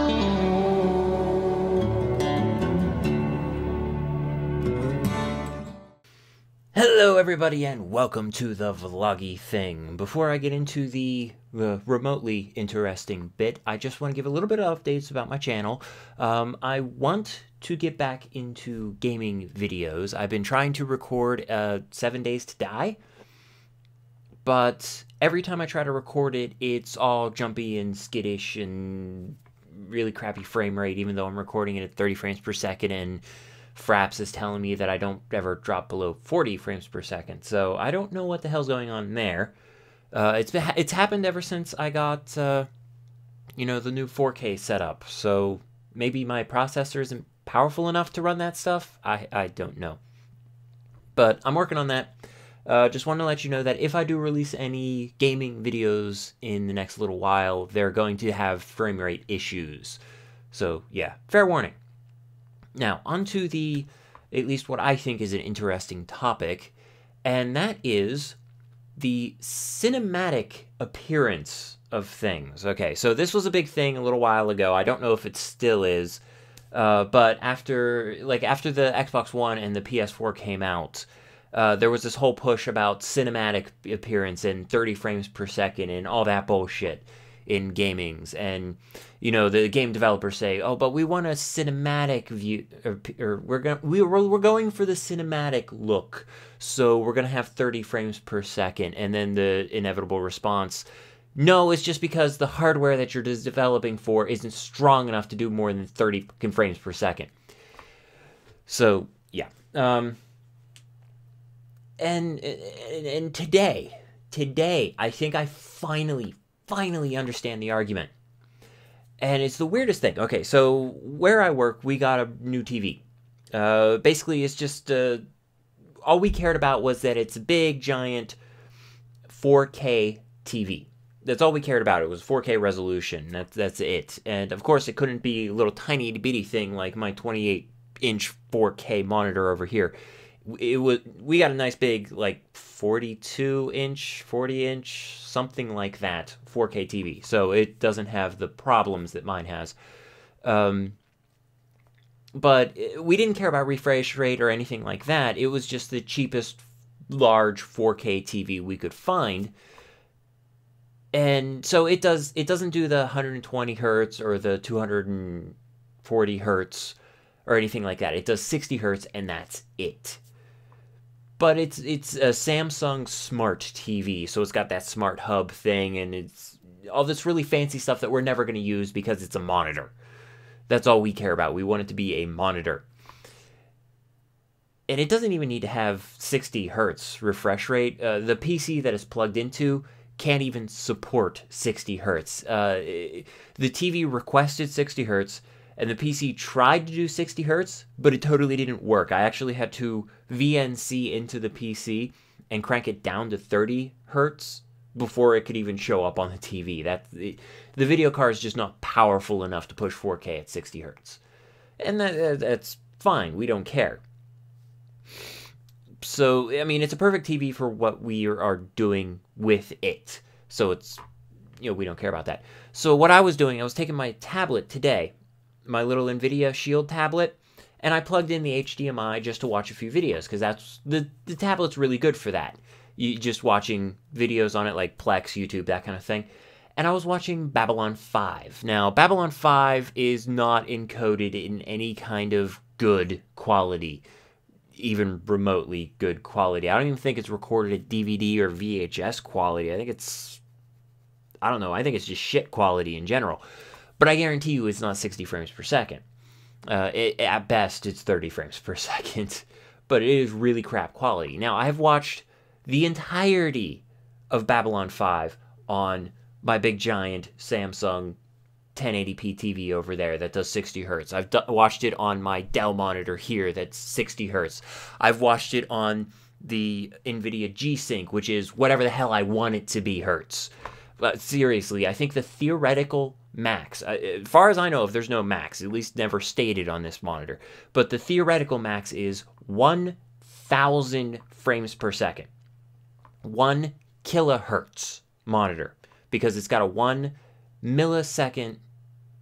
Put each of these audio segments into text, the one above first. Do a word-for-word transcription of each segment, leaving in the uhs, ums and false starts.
Hello everybody and welcome to the Vlogie thing. Before I get into the uh, remotely interesting bit, I just want to give a little bit of updates about my channel. Um, I want to get back into gaming videos. I've been trying to record uh, Seven Days to Die, but every time I try to record it, it's all jumpy and skittish and really crappy frame rate, even though I'm recording it at thirty frames per second, and Fraps is telling me that I don't ever drop below forty frames per second, so I don't know what the hell's going on there. Uh, it's been, it's happened ever since I got, uh, you know, the new four K setup, so maybe my processor isn't powerful enough to run that stuff? I, I don't know. But I'm working on that. Uh, just want to let you know that if I do release any gaming videos in the next little while, they're going to have frame rate issues. So, yeah, fair warning. Now, onto the, at least what I think is an interesting topic, and that is the cinematic appearance of things. Okay, so this was a big thing a little while ago. I don't know if it still is, uh, but after, like, after the Xbox One and the P S four came out, uh, there was this whole push about cinematic appearance and thirty frames per second and all that bullshit in gamings. And you know, the game developers say, oh, but we want a cinematic view, or, or we're going we, we're, we're going for the cinematic look, so we're gonna have thirty frames per second. And then the inevitable response, no, it's just because the hardware that you're developing for isn't strong enough to do more than thirty frames per second. So yeah, um and and, and today today I think I finally finally understand the argument. And it's the weirdest thing. Okay, so where I work, we got a new T V. Uh, basically, it's just, uh, all we cared about was that it's a big, giant four K T V. That's all we cared about. It was four K resolution. That's, that's it. And, of course, it couldn't be a little tiny bitty thing like my twenty-eight inch four K monitor over here. It was, we got a nice big, like, forty-two inch, forty inch, something like that, four K T V. So it doesn't have the problems that mine has. Um, but we didn't care about refresh rate or anything like that. It was just the cheapest large four K T V we could find. And so it does, it doesn't do the one hundred twenty hertz or the two hundred forty hertz or anything like that. It does sixty hertz, and that's it. But it's it's a Samsung Smart T V, so it's got that smart hub thing, and it's all this really fancy stuff that we're never going to use because it's a monitor. That's all we care about. We want it to be a monitor. And it doesn't even need to have sixty hertz refresh rate. Uh, the P C that it's plugged into can't even support sixty hertz. Uh, the T V requested sixty hertz, and the P C tried to do sixty hertz, but it totally didn't work. I actually had to V N C into the P C and crank it down to thirty hertz before it could even show up on the T V. That the, the video card is just not powerful enough to push four K at sixty hertz. And that, that's fine. We don't care. So, I mean, it's a perfect T V for what we are doing with it. So it's, you know, we don't care about that. So what I was doing, I was taking my tablet today, my little NVIDIA Shield tablet, and I plugged in the H D M I just to watch a few videos, because that's the, the tablet's really good for that. You just watching videos on it like Plex, YouTube, that kind of thing. And I was watching Babylon five. Now, Babylon five is not encoded in any kind of good quality, even remotely good quality. I don't even think it's recorded at D V D or V H S quality. I think it's, I don't know, I think it's just shit quality in general. But I guarantee you it's not sixty frames per second. Uh, it, at best, it's thirty frames per second. But it is really crap quality. Now, I have watched the entirety of Babylon five on my big giant Samsung ten eighty p T V over there that does sixty hertz. I've watched it on my Dell monitor here that's sixty hertz. I've watched it on the NVIDIA G-Sync, which is whatever the hell I want it to be hertz. But seriously, I think the theoretical max, uh, as far as I know, if there's no max, at least never stated on this monitor, but the theoretical max is one thousand frames per second. one kilohertz monitor, because it's got a one millisecond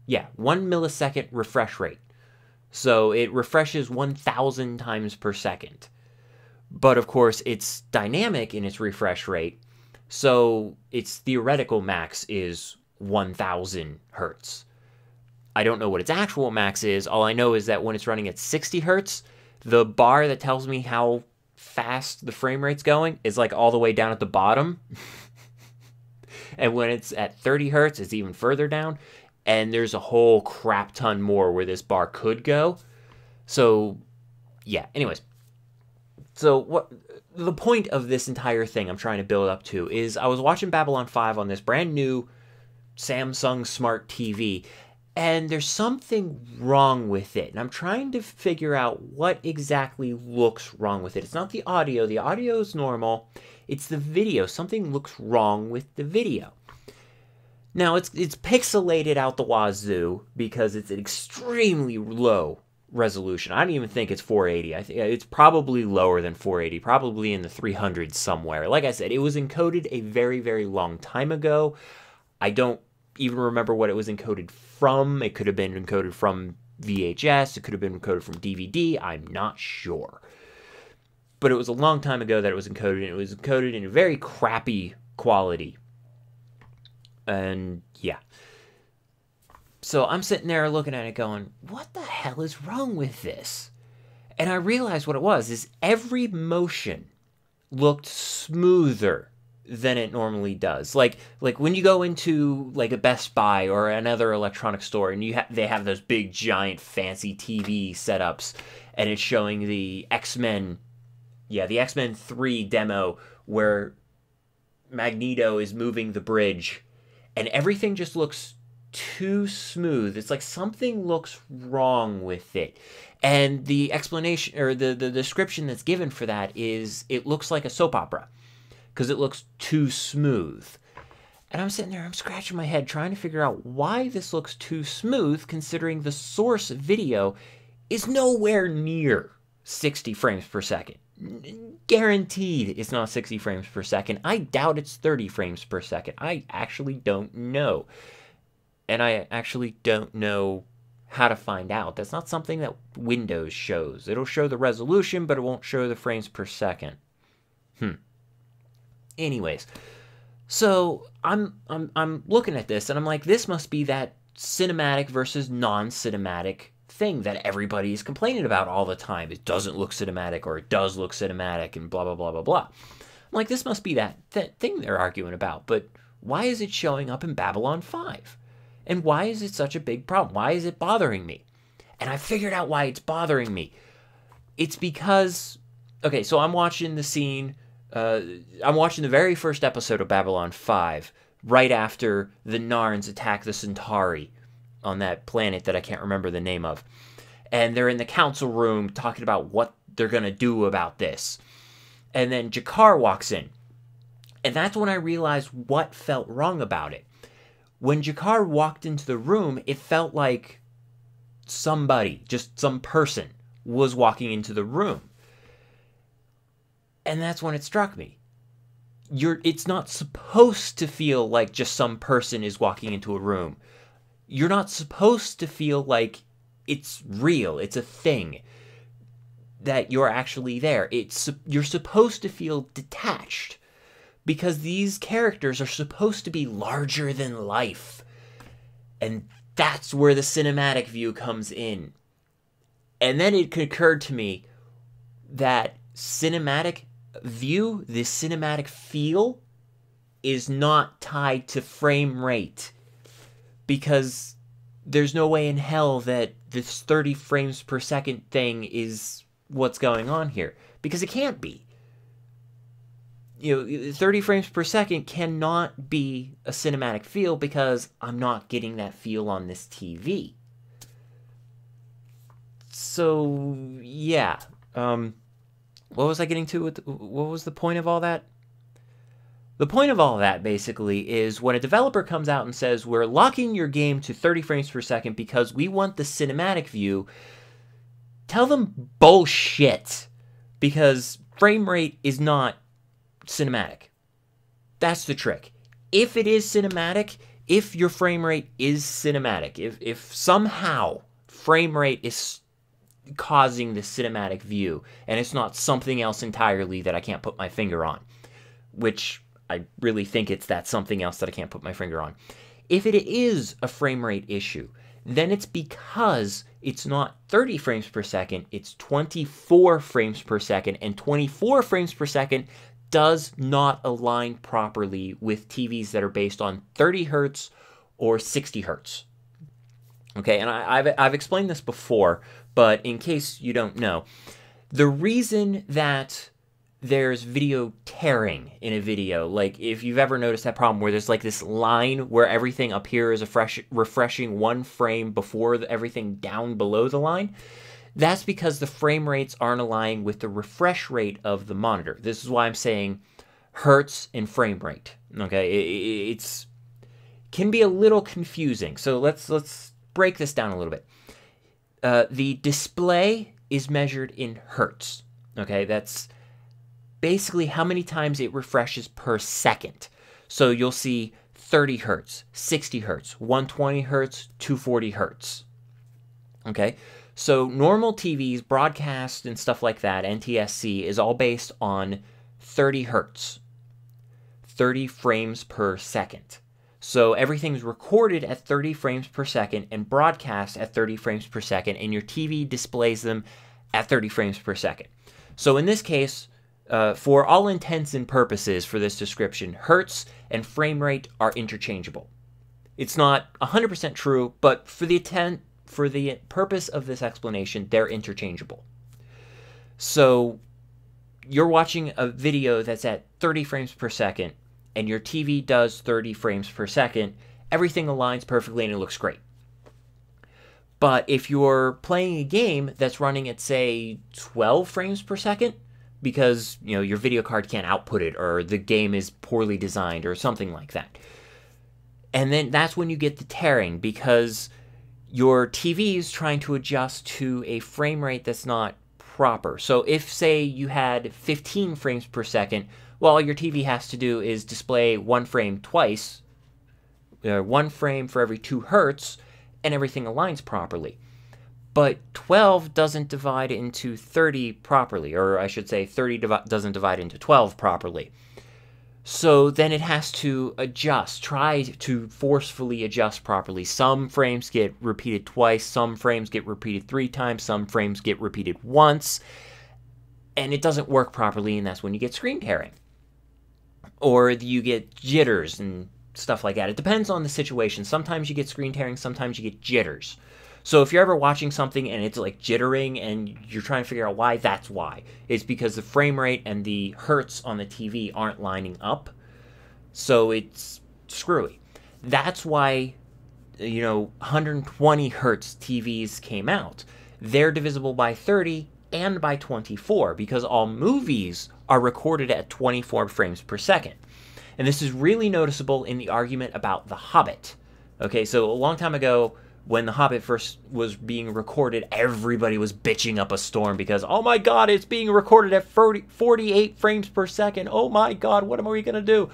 Yeah, one millisecond refresh rate. So it refreshes one thousand times per second. But of course, it's dynamic in its refresh rate. So its theoretical max is one thousand hertz. I don't know what its actual max is. All I know is that when it's running at sixty hertz, the bar that tells me how fast the frame rate's going is like all the way down at the bottom. And when it's at thirty hertz, it's even further down. And there's a whole crap ton more where this bar could go. So, yeah. Anyways. So, what the point of this entire thing I'm trying to build up to is I was watching Babylon five on this brand new Samsung Smart T V. And there's something wrong with it. And I'm trying to figure out what exactly looks wrong with it. It's not the audio. The audio is normal. It's the video. Something looks wrong with the video. Now, it's it's pixelated out the wazoo because it's an extremely low resolution. I don't even think it's four eighty. I think it's probably lower than four eighty, probably in the three hundreds somewhere. Like I said, it was encoded a very, very long time ago. I don't even remember what it was encoded from. It could have been encoded from V H S. It could have been encoded from D V D. I'm not sure. But it was a long time ago that it was encoded, and it was encoded in a very crappy quality. And yeah. So I'm sitting there looking at it going, what the hell is wrong with this? And I realized what it was, is every motion looked smoother than it normally does. Like like when you go into like a Best Buy or another electronic store and you ha- they have those big giant fancy T V setups and it's showing the X-Men, yeah, the X-Men three demo where Magneto is moving the bridge and everything just looks too smooth. It's like something looks wrong with it. And the explanation or the, the description that's given for that is it looks like a soap opera because it looks too smooth. And I'm sitting there, I'm scratching my head trying to figure out why this looks too smooth considering the source video is nowhere near sixty frames per second. Guaranteed it's not sixty frames per second. I doubt it's thirty frames per second. I actually don't know. And I actually don't know how to find out. That's not something that Windows shows. It'll show the resolution, but it won't show the frames per second. Hmm. Anyways, so I'm I'm I'm looking at this and I'm like, this must be that cinematic versus non-cinematic thing that everybody's complaining about all the time. It doesn't look cinematic or it does look cinematic and blah, blah, blah, blah, blah. I'm like, this must be that, that thing they're arguing about. But why is it showing up in Babylon five? And why is it such a big problem? Why is it bothering me? And I figured out why it's bothering me. It's because, okay, so I'm watching the scene, uh, I'm watching the very first episode of Babylon five, right after the Narns attack the Centauri on that planet that I can't remember the name of. And they're in the council room talking about what they're going to do about this. And then Jakar walks in. And that's when I realized what felt wrong about it. When Jakar walked into the room, it felt like somebody, just some person, was walking into the room. And that's when it struck me. You're, it's not supposed to feel like just some person is walking into a room. You're not supposed to feel like it's real, it's a thing, that you're actually there. It's you're supposed to feel detached because these characters are supposed to be larger than life. And that's where the cinematic view comes in. And then it occurred to me that cinematic view, this cinematic feel, is not tied to frame rate. Because there's no way in hell that this thirty frames per second thing is what's going on here. Because it can't be. You know, thirty frames per second cannot be a cinematic feel because I'm not getting that feel on this T V. So, yeah. Um, what was I getting to? With, what was the point of all that? The point of all of that, basically, is when a developer comes out and says, we're locking your game to thirty frames per second because we want the cinematic view, tell them bullshit. Because frame rate is not cinematic. That's the trick. If it is cinematic, if your frame rate is cinematic, if, if somehow frame rate is causing the cinematic view, and it's not something else entirely that I can't put my finger on, which I really think it's that something else that I can't put my finger on. If it is a frame rate issue, then it's because it's not thirty frames per second, it's twenty-four frames per second, and twenty-four frames per second does not align properly with T Vs that are based on thirty hertz or sixty hertz. Okay, and I, I've, I've explained this before, but in case you don't know, the reason that there's video tearing in a video, like if you've ever noticed that problem where there's like this line where everything up here is a fresh, refreshing one frame before the, everything down below the line, that's because the frame rates aren't aligning with the refresh rate of the monitor. This is why I'm saying hertz and frame rate. Okay, it, it's can be a little confusing. So let's let's break this down a little bit. Uh, the display is measured in hertz. Okay, that's basically how many times it refreshes per second. So you'll see thirty hertz, sixty hertz, one twenty hertz, two forty hertz. Okay, so normal T Vs, broadcast and stuff like that, N T S C, is all based on thirty hertz, thirty frames per second. So everything's recorded at thirty frames per second and broadcast at thirty frames per second, and your T V displays them at thirty frames per second. So in this case, uh, for all intents and purposes for this description, hertz and frame rate are interchangeable. It's not one hundred percent true, but for the intent, for the purpose of this explanation, they're interchangeable. So you're watching a video that's at thirty frames per second, and your T V does thirty frames per second, everything aligns perfectly and it looks great. But if you're playing a game that's running at, say, twelve frames per second, because, you know, your video card can't output it, or the game is poorly designed, or something like that, and then that's when you get the tearing, because your T V is trying to adjust to a frame rate that's not proper. So if, say, you had fifteen frames per second, well, all your T V has to do is display one frame twice, uh, one frame for every two hertz, and everything aligns properly. But twelve doesn't divide into thirty properly, or I should say thirty divi- doesn't divide into twelve properly. So then it has to adjust, try to forcefully adjust properly. Some frames get repeated twice, some frames get repeated three times, some frames get repeated once, and it doesn't work properly, and that's when you get screen tearing. Or you get jitters and stuff like that. It depends on the situation. Sometimes you get screen tearing, sometimes you get jitters. So if you're ever watching something and it's like jittering and you're trying to figure out why, that's why. It's because the frame rate and the hertz on the T V aren't lining up. So it's screwy. That's why, you know, one hundred twenty hertz T Vs came out. They're divisible by thirty and by twenty-four, because all movies are recorded at twenty-four frames per second. And this is really noticeable in the argument about The Hobbit. Okay, so a long time ago, when The Hobbit first was being recorded, everybody was bitching up a storm because, oh my god, it's being recorded at forty, forty-eight frames per second. Oh my god, what am we going to do?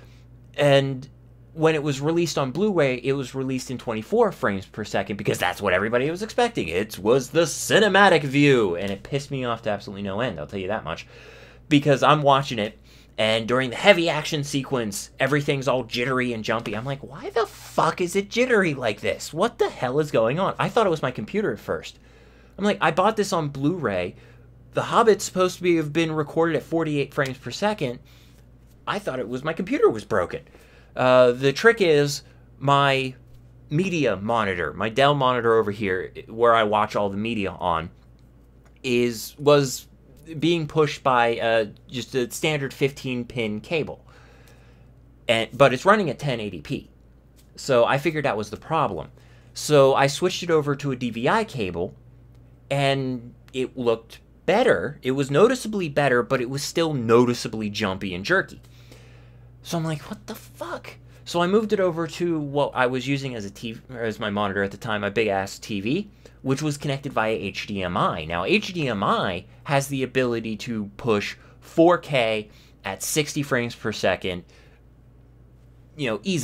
And when it was released on Blu-ray, it was released in twenty-four frames per second because that's what everybody was expecting. It was the cinematic view, and it pissed me off to absolutely no end, I'll tell you that much. Because I'm watching it, and during the heavy action sequence, everything's all jittery and jumpy. I'm like, why the fuck is it jittery like this? What the hell is going on? I thought it was my computer at first. I'm like, I bought this on Blu-ray. The Hobbit's supposed to be, have been recorded at forty-eight frames per second. I thought it was my computer was broken. Uh, the trick is my media monitor, my Dell monitor over here, where I watch all the media on, is was being pushed by uh, just a standard fifteen pin cable, and but it's running at ten eighty p. So I figured that was the problem. So I switched it over to a D V I cable, and it looked better. It was noticeably better, but it was still noticeably jumpy and jerky. So I'm like, what the fuck? So I moved it over to what I was using as a T V, or as my monitor at the time, my big ass T V, which was connected via H D M I. Now, H D M I has the ability to push four K at sixty frames per second, you know, easily.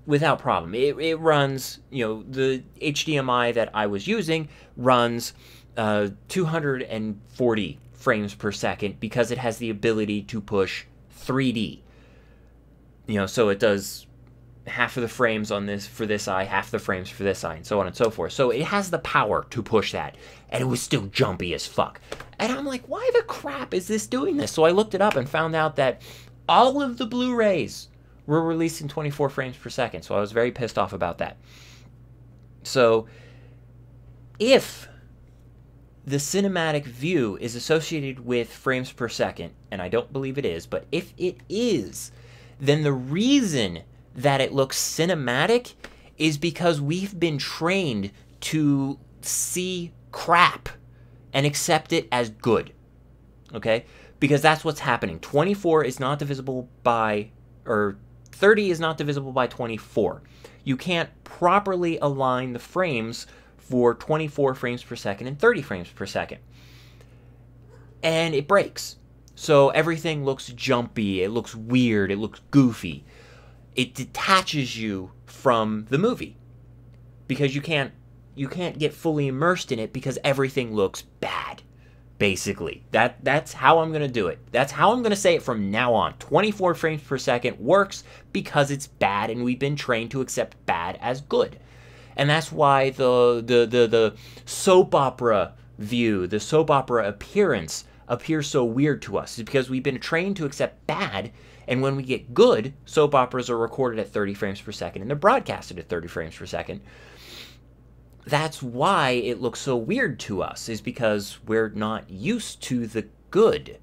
without problem. It, it runs, you know, the H D M I that I was using runs uh, two hundred forty frames per second because it has the ability to push three D. You know, so it does half of the frames on this for this eye, half the frames for this eye, and so on and so forth. So it has the power to push that, and it was still jumpy as fuck. And I'm like, why the crap is this doing this? So I looked it up and found out that all of the Blu-rays were released in twenty-four frames per second, so I was very pissed off about that. So if the cinematic view is associated with frames per second, and I don't believe it is, but if it is, then the reason that it looks cinematic is because we've been trained to see crap and accept it as good, okay? Because that's what's happening. twenty-four is not divisible by, or thirty is not divisible by twenty-four. You can't properly align the frames for twenty-four frames per second and thirty frames per second. And it breaks. So everything looks jumpy, it looks weird, it looks goofy. It detaches you from the movie because you can't you can't get fully immersed in it because everything looks bad. Basically, that that's how I'm going to do it. That's how I'm going to say it from now on. twenty-four frames per second works because it's bad and we've been trained to accept bad as good. And that's why the the the, the soap opera view, the soap opera appearance appears so weird to us. It's because we've been trained to accept bad, and when we get good, soap operas are recorded at thirty frames per second and they're broadcasted at thirty frames per second. That's why it looks so weird to us, is because we're not used to the good.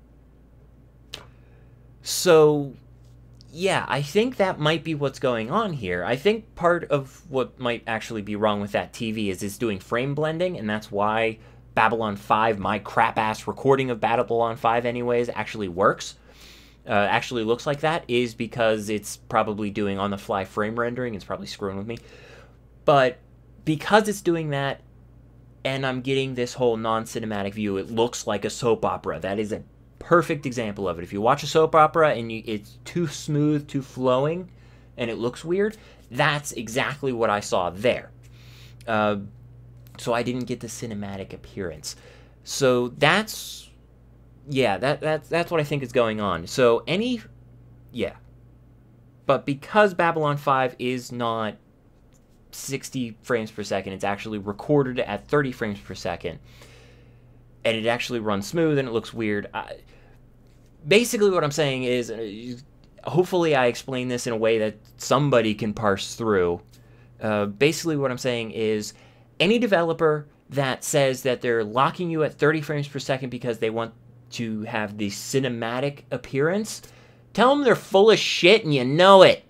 So, yeah, I think that might be what's going on here. I think part of what might actually be wrong with that T V is it's doing frame blending, and that's why Babylon five, my crap-ass recording of Babylon five anyways, actually works. Uh, actually looks like that, is because it's probably doing on-the-fly frame rendering. It's probably screwing with me. But because it's doing that, and I'm getting this whole non-cinematic view, it looks like a soap opera. That is a perfect example of it. If you watch a soap opera and you, it's too smooth, too flowing, and it looks weird, that's exactly what I saw there. Uh, so I didn't get the cinematic appearance. So that's, yeah, that, that, that's what I think is going on. So any, yeah. But because Babylon five is not sixty frames per second, it's actually recorded at thirty frames per second, and it actually runs smooth and it looks weird. I, basically what I'm saying is, uh, hopefully I explain this in a way that somebody can parse through. Uh, basically what I'm saying is, any developer that says that they're locking you at thirty frames per second because they want to have the cinematic appearance, tell them they're full of shit and you know it.